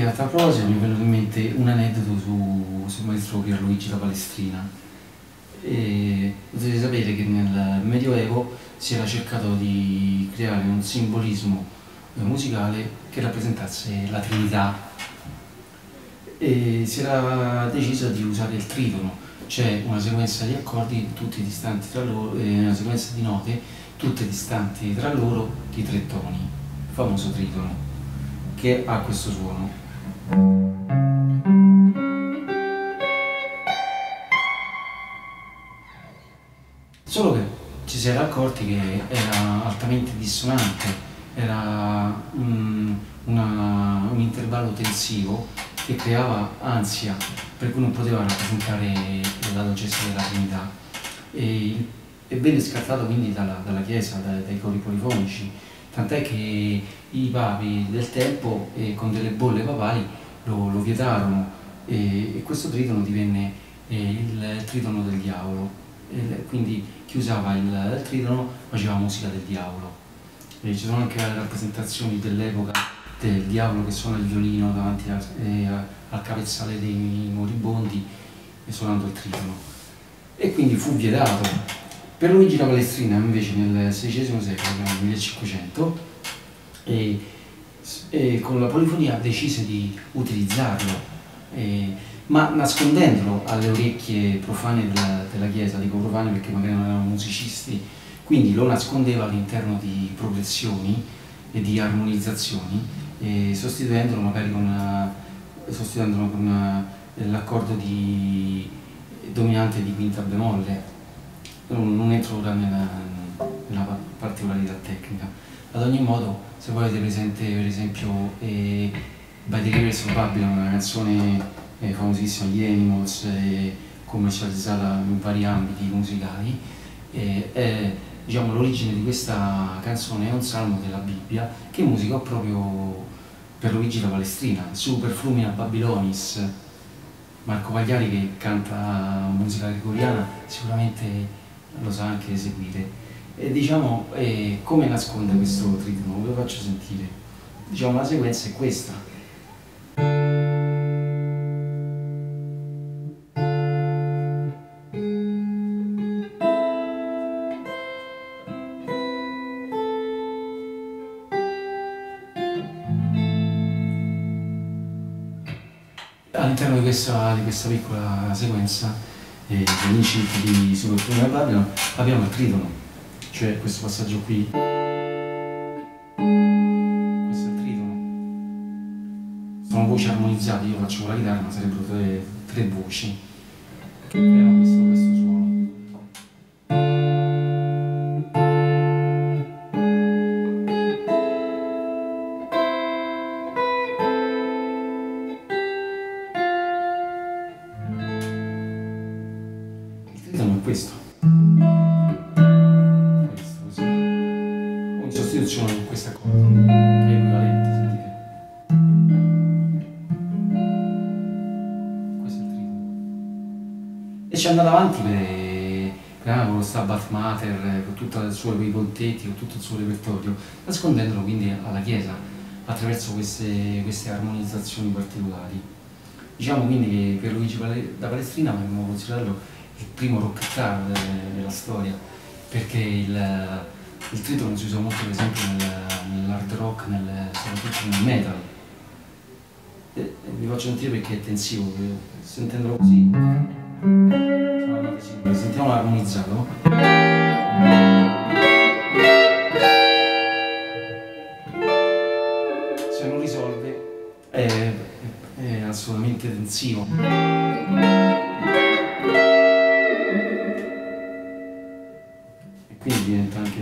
a tal proposito mi è venuto in mente un aneddoto sul maestro Pierluigi da Palestrina. Dovete sapere che nel Medioevo si era cercato di creare un simbolismo musicale che rappresentasse la Trinità e si era deciso di usare il tritono, cioè una sequenza di accordi tutti distanti tra loro, una sequenza di note tutte distanti tra loro di 3 toni, il famoso tritono, che ha questo suono. Solo che ci si era accorti che era altamente dissonante, era un intervallo tensivo che creava ansia, per cui non poteva rappresentare la dolcezza della Trinità. E venne scartato quindi dalla Chiesa, dai cori polifonici, tant'è che i papi del tempo con delle bolle papali lo vietarono e questo tritono divenne il tritono del diavolo. Quindi chi usava il tritono faceva musica del diavolo. Ci sono anche rappresentazioni dell'epoca del diavolo che suona il violino davanti al capezzale dei moribondi suonando il tritono. E quindi fu vietato. Pierluigi da Palestrina invece nel XVI secolo, nel 1500, con la polifonia decise di utilizzarlo, ma nascondendolo alle orecchie profane della Chiesa. Dico profane perché magari non erano musicisti, quindi lo nascondeva all'interno di progressioni e di armonizzazioni, sostituendolo magari con l'accordo dominante di quinta bemolle. Non entro ora nella particolarità tecnica. Ad ogni modo, se voi avete presente per esempio By the Rivers of Babylon, una canzone famosissima di Animals, commercializzata in vari ambiti musicali, diciamo, l'origine di questa canzone è un salmo della Bibbia che musicò proprio Pierluigi da Palestrina, Super Flumina Babylonis. Marco Pagliari, che canta musica gregoriana, sicuramente lo sa anche eseguire. E diciamo, come nasconde questo tritono? Ve lo faccio sentire. Diciamo, la sequenza è questa. All'interno di questa piccola sequenza degli incipit di Super Flumina Babylon abbiamo il tritono, cioè questo passaggio qui. Questo è il tritono. Sono voci armonizzate, io faccio con la chitarra, ma sarebbero tre voci che creano questo suono. È questo così, in sostituzione con questo accordo che è equivalente, sentite, questo è il tritono e ci è andato avanti con lo Stabat Mater, con tutto il suo i pontetti, con tutto il suo repertorio, nascondendolo quindi alla Chiesa attraverso queste armonizzazioni particolari. Diciamo quindi che Pierluigi da Palestrina potremmo considerarlo il primo rockettaro della storia, perché il tritono si usa molto per esempio nell'hard rock, soprattutto nel metal. Vi faccio sentire perché è tensivo, sentendolo così, sentiamo armonizzato. Se non risolve è assolutamente tensivo. Quindi diventa anche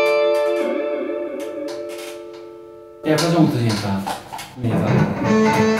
e a questo punto diventa